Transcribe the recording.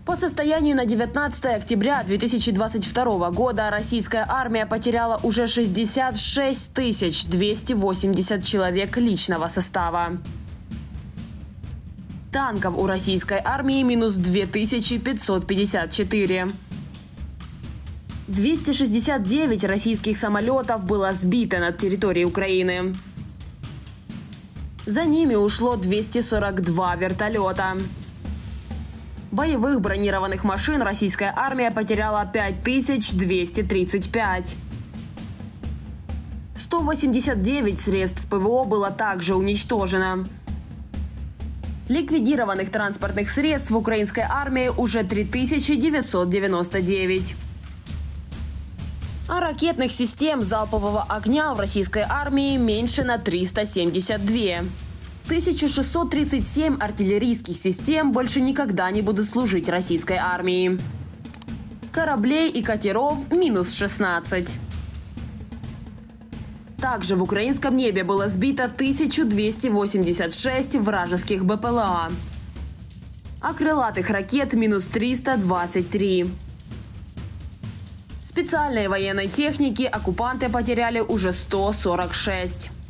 По состоянию на 19 октября 2022 года российская армия потеряла уже 66 280 человек личного состава. Танков у российской армии минус 2554. 269 российских самолетов было сбито над территорией Украины. За ними ушло 242 вертолета. Боевых бронированных машин российская армия потеряла 5235. 189 средств ПВО было также уничтожено. Ликвидированных транспортных средств в украинской армии уже 3999. А ракетных систем залпового огня в российской армии меньше на 372. 1637 артиллерийских систем больше никогда не будут служить российской армии. Кораблей и катеров минус 16. Также в украинском небе было сбито 1286 вражеских БПЛА. А крылатых ракет минус 323. Специальной военной техники оккупанты потеряли уже 146.